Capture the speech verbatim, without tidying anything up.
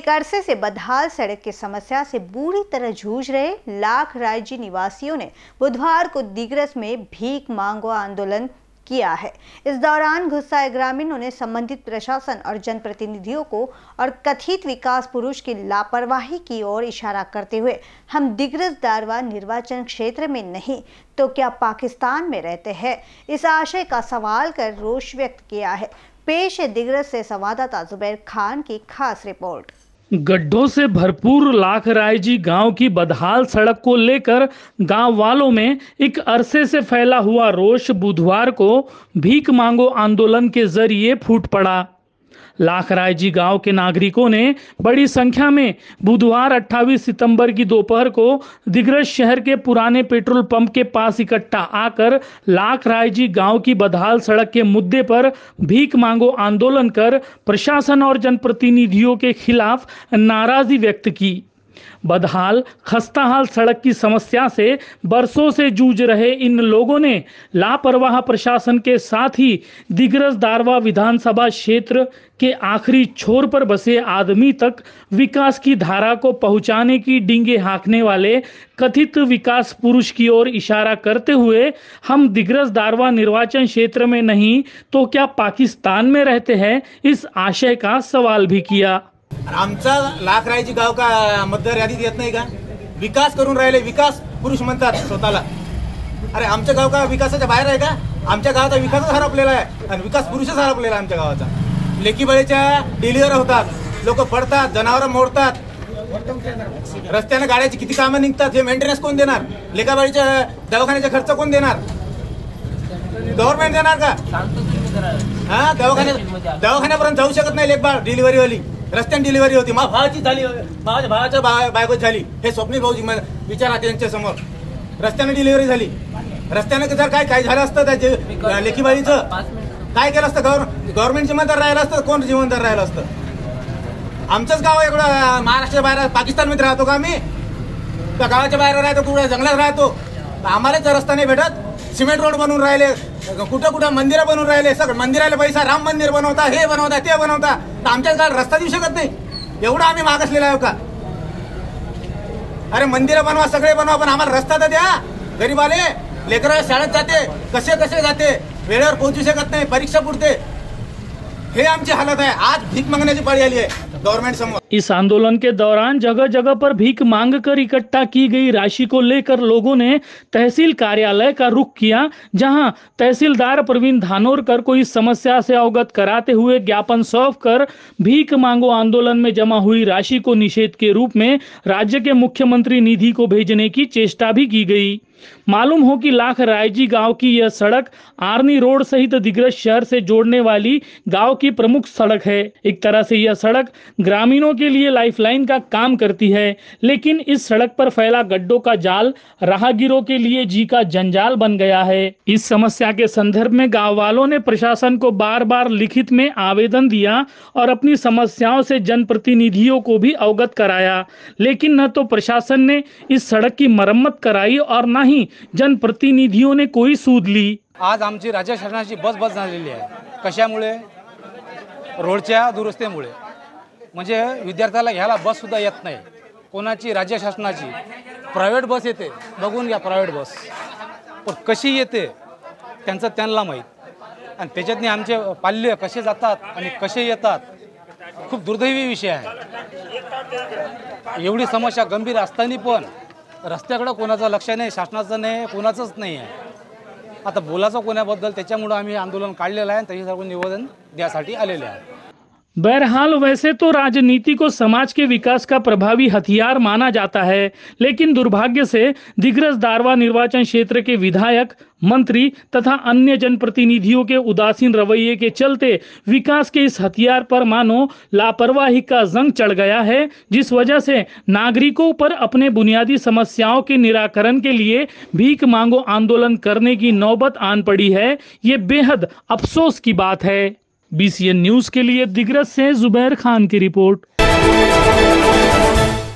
एक अरसे से बदहाल सड़क की समस्या से बुरी तरह जूझ रहे लाख रायजी निवासियों ने बुधवार को दिग्रस में भीख मांगो आंदोलन किया है। इस दौरान गुस्साए ग्रामीणों ने संबंधित प्रशासन और जनप्रतिनिधियों को और कथित विकास पुरुष की लापरवाही की ओर इशारा करते हुए हम दिग्रस दारवा निर्वाचन क्षेत्र में नहीं तो क्या पाकिस्तान में रहते हैं, इस आशय का सवाल कर रोष व्यक्त किया है। पेश है दिग्रस से संवाददाता जुबैर खान की खास रिपोर्ट। गड्ढों से भरपूर लाख रायजी गांव की बदहाल सड़क को लेकर गांव वालों में एक अरसे से फैला हुआ रोष बुधवार को भीख मांगो आंदोलन के जरिए फूट पड़ा। लाख रायजी गांव के नागरिकों ने बड़ी संख्या में बुधवार अट्ठाईस सितंबर की दोपहर को दिग्रस शहर के पुराने पेट्रोल पंप के पास इकट्ठा आकर लाख रायजी गांव की बदहाल सड़क के मुद्दे पर भीख मांगो आंदोलन कर प्रशासन और जनप्रतिनिधियों के खिलाफ नाराजगी व्यक्त की। बदहाल खस्ताहाल सड़क की समस्या से बरसों से जूझ रहे इन लोगों ने लापरवाह प्रशासन के साथ ही दिग्रस दारवा विधानसभा क्षेत्र के आखिरी छोर पर बसे आदमी तक विकास की धारा को पहुंचाने की डींगे हाँकने वाले कथित विकास पुरुष की ओर इशारा करते हुए हम दिग्रस दारवा निर्वाचन क्षेत्र में नहीं तो क्या पाकिस्तान में रहते हैं, इस आशय का सवाल भी किया। आमचा लाख रायजी गाव का मतदार यादीत येत नाही का? विकास करून राहिले, विकास पुरुष म्हणतात स्वतःला। अरे आमच्या गाव का विकासाच्या बाहेर आहे का? आमच्या गावाचा विकासच हरपलेला आहे आणि विकास पुरुषच हरपलेला आहे आमच्या गावाचा। लेकीबाळीच्या डिलिव्हर होतात, लोक पडतात, जनावरं मोडतात, रस्त्याने गाड्याची किती कामं निघतात, हे मेंटेनन्स कोण देणार? लेकाबाळीच्या दवाखान्याचा खर्च कोण देणार? गव्हर्नमेंट देणार का? हा, दवाखान्या दवाखान्यापर्यंत जाऊ शकत नाही लेकबाळ डिलिव्हरी वाली। रस्त्याने डिलिव्हरी होती, मा भावाची झाली, माझ्या भावाच्या बायको झाली, हे स्वप्नील भाऊजी विचारा त्यांच्या समोर। रस्त्याने डिलिव्हरी झाली, रस्त्याने जर काय काय झालं असतं त्या लेकीबाईचं काय केलं असतं? गव्हर्नमेंट जिम्मेदार राहिलं असतं, कोण जिम्मेदार राहिलं असतं? आमचंच गाव एवढं महाराष्ट्राच्या बाहेर पाकिस्तानमध्ये राहतो का आम्ही? त्या गावाच्या बाहेर राहतो, कुठे जंगलात राहतो, आम्हालाच रस्ता नाही भेटत। सिमेंट रोड बनवून राहिले, कुठं कुठं मंदिरं बनवून राहिले, सगळं मंदिराला पैसा, राम मंदिर बनवता, हे बनवता, ते बनवता, तर आमच्या गावात रस्ता देऊ शकत नाही, एवढं आम्ही मागासलेला आहे का? अरे मंदिरं बनवा, सगळे बनवा, पण आम्हाला रस्ता तर द्या। गरीबाले लेकरं शाळेत जाते, कसे कसे जाते, वेळेवर पोहोचू शकत नाही, परीक्षा पुरते, हे आमची हालत है। आज भीख मांगने की पारी आई है गवर्नमेंट समोर। इस आंदोलन के दौरान जगह जगह पर भीख मांग कर इकट्ठा की गई राशि को लेकर लोगों ने तहसील कार्यालय का रुख किया, जहां तहसीलदार प्रवीण धानोरकर को इस समस्या से अवगत कराते हुए ज्ञापन सौंप कर भीख मांगो आंदोलन में जमा हुई राशि को निषेध के रूप में राज्य के मुख्यमंत्री निधि को भेजने की चेष्टा भी की गई। मालूम हो कि लाख रायजी गांव की यह सड़क आर्नी रोड सहित दिग्रस शहर से जोड़ने वाली गांव की प्रमुख सड़क है। एक तरह से यह सड़क ग्रामीणों के लिए लाइफलाइन का काम करती है, लेकिन इस सड़क पर फैला गड्ढों का जाल राहगीरों के लिए जी का जंजाल बन गया है। इस समस्या के संदर्भ में गांव वालों ने प्रशासन को बार बार लिखित में आवेदन दिया और अपनी समस्याओं से जनप्रतिनिधियों को भी अवगत कराया, लेकिन न तो प्रशासन ने इस सड़क की मरम्मत कराई और न ही जनप्रतिनिधियों ने कोई सूद ली। आज आमची राज्य शासनाची बस बस झालेली आहे। कशामुळे? रोडच्या दुरुस्तीमुळे। म्हणजे विद्यार्थ्याला घ्यायला बस सुद्धा येत नाही। कोणाची? राज्य शासनाची प्रायव्हेट बस येते, बघून घ्या प्रायव्हेट बस, पण कशी येते त्यांचं त्यांना माहीत। आणि त्याच्यातनी आमचे पाल्य कसे जातात आणि कसे येतात, खूप दुर्दैवी विषय आहे। एवढी समस्या गंभीर असताना पण रस्त्याकडे कोणाचं लक्ष नाही, शासनाचं नाही, कोणाचंच नाही आहे। आता बोलायचं कोणाबद्दल, त्याच्यामुळे आम्ही आंदोलन काढलेलं आहे, त्याची सर्व निवेदन द्यासाठी आलेले आहे। बहरहाल वैसे तो राजनीति को समाज के विकास का प्रभावी हथियार माना जाता है, लेकिन दुर्भाग्य से दिग्रस दारवा निर्वाचन क्षेत्र के विधायक, मंत्री तथा अन्य जनप्रतिनिधियों के उदासीन रवैये के चलते विकास के इस हथियार पर मानो लापरवाही का जंग चढ़ गया है, जिस वजह से नागरिकों पर अपने बुनियादी समस्याओं के निराकरण के लिए भीख मांगो आंदोलन करने की नौबत आन पड़ी है। ये बेहद अफसोस की बात है। बी सी एन न्यूज के लिए दिग्रस से जुबैर खान की रिपोर्ट।